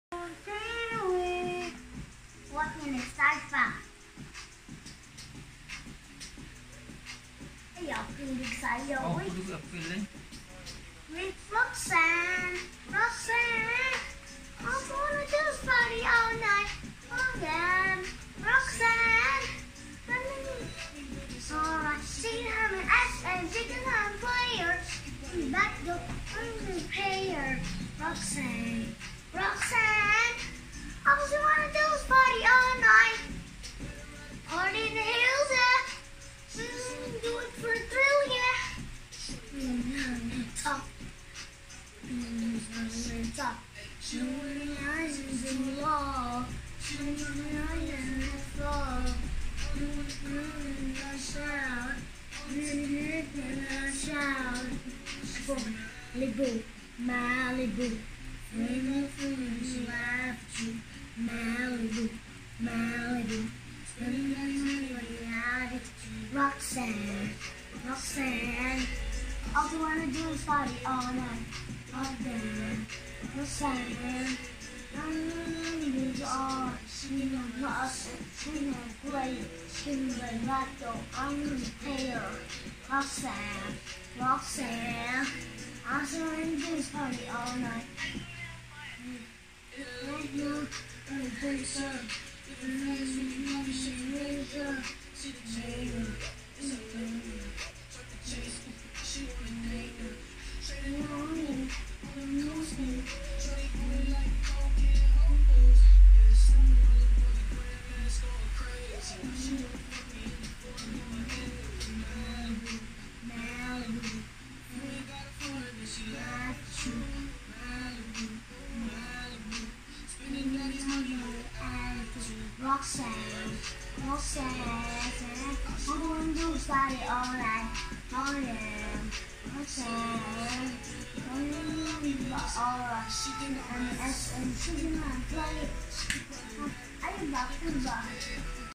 What minute start pa? Ayaw, pilig sa'yo. Oh, pulog apil eh. With Roxanne, Roxanne, I wanna just party all night. Roxanne, Roxanne. Alright, sing her an S and chicken her player. Back the payer. Roxanne, Roxanne. I just wanna just party all night. Party in the hills, yeah. Do it for a thrill, yeah. Top. Top. Shooting eyes in the wall. Shooting eyes in the floor. Shout. Shout. Malibu, Malibu. Malibu, Malibu. Roxanne, Roxanne. All you wanna do is party all night, all day. Roxanne, I'm all she knows us, she knows play, she knows rattle, I'm the player. Roxanne, Roxanne. All you wanna do is party all night. Right now, I'm a dancer. Roxanne, Roxanne, I wanna do is party all night, all day. Roxanne, alright, and S and she can play. I'm back to back.